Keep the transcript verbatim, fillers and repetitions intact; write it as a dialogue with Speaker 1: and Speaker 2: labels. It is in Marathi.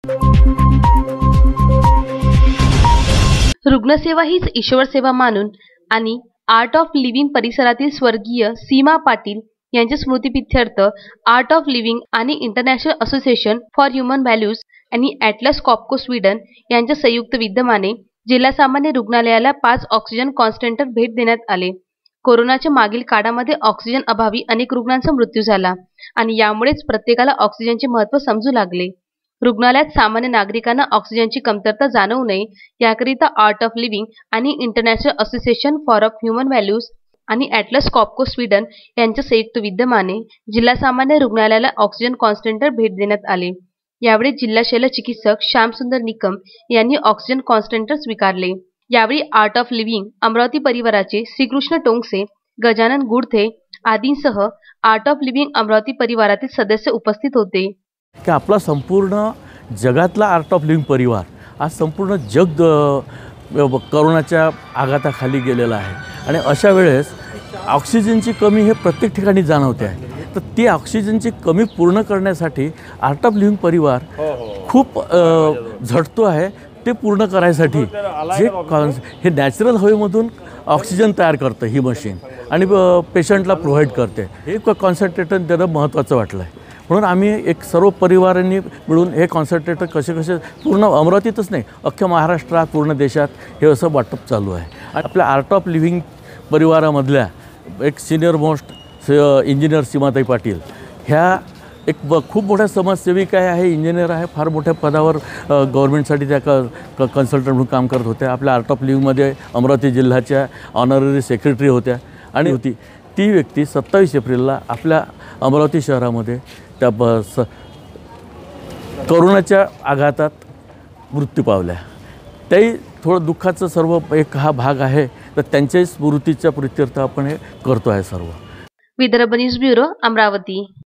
Speaker 1: रुग्णसेवा हीच ईश्वर सेवा मानून आणि आर्ट ऑफ लिव्हिंग परिसरातील स्वर्गीय सीमा पाटील यांच्या स्मृतिप्रित्यर्थ आर्ट ऑफ लिव्हिंग आणि international association for human values आणि ॲटलस कॉप्को स्वीडन यांच्या संयुक्त विद्यमाने जिल्हा सामान्य रुग्णालयाला पाच ऑक्सिजन कॉन्सन्ट्रेटर भेट देण्यात आले। कोरोनाच्या मागील काळामध्ये ऑक्सिजन अभावी अनेक रुग्णांचा मृत्यू झाला आणि यामुळेच प्रत्येकाला ऑक्सिजनचे महत्त्व समजू लागले। रुग्णालयात सामान्य नागरिकांना ऑक्सिजनची कमतरता जाणवू नये याकरिता आर्ट ऑफ लिव्हिंग आणि international association for of human values आणि ॲटलस कॉप्को स्वीडन यांच्या संयुक्त विद्यमाने जिल्हा सामान्य रुग्णालयाला ऑक्सिजन कॉन्सन्ट्रेटर भेट देण्यात आले। यावेळी जिल्हा शल्य चिकित्सक श्यामसुंदर निकम यांनी ऑक्सिजन कॉन्सन्ट्रेटर स्वीकारले। यावेळी आर्ट ऑफ लिव्हिंग अमरावती परिवाराचे श्रीकृष्ण टोंगसे, गजानन गुडथे आदींसह आर्ट ऑफ लिव्हिंग अमरावती परिवारातील सदस्य उपस्थित होते।
Speaker 2: की आपला संपूर्ण जगातला आर्ट ऑफ लिव्हिंग परिवार आज संपूर्ण जग कोरोनाच्या आघाताखाली गेलेला आहे आणि अशा वेळेस ऑक्सिजनची कमी हे प्रत्येक ठिकाणी जाणवते आहे। तर ती ऑक्सिजनची कमी पूर्ण करण्यासाठी आर्ट ऑफ लिव्हिंग परिवार खूप झटतो आहे। ते पूर्ण करायसाठी जे हे नॅचरल हवेमधून ऑक्सिजन तयार करतं ही मशीन आणि पेशंटला प्रोव्हाइड करते। हे कॉन्सन्ट्रेटर त्याला महत्त्वाचं वाटलं आहे म्हणून आम्ही एक सर्व परिवारांनी मिळून हे कॉन्सन्ट्रेटर कसे कसे पूर्ण अमरावतीतच नाही अख्ख्या महाराष्ट्रात पूर्ण देशात हे असं वाटप चालू आहे। आणि आपल्या आर्ट ऑफ लिव्हिंग परिवारामधल्या एक सिनियर मोस्ट इंजिनियर सीमाताई पाटील ह्या एक ब खूप मोठ्या समाजसेविका आहे, इंजिनियर आहे, फार मोठ्या पदावर गव्हर्नमेंटसाठी त्या क कन्सल्टंट म्हणून काम करत होत्या। आपल्या आर्ट ऑफ लिव्हिंगमध्ये अमरावती जिल्ह्याच्या ऑनररी सेक्रेटरी होत्या आणि होती ती व्यक्ती सत्तावीस एप्रिलला आपल्या अमरावती शहरामध्ये त्या ब स कोरोनाच्या आघातात मृत्यू पावल्या। त्याही थोडं दुःखाचं सर्व एक हा भाग आहे। तर त्यांच्या स्मृतीच्या प्रित्यर्थ आपण हे करतो आहे सर्व।
Speaker 1: Vidarbha news bureau Amravati.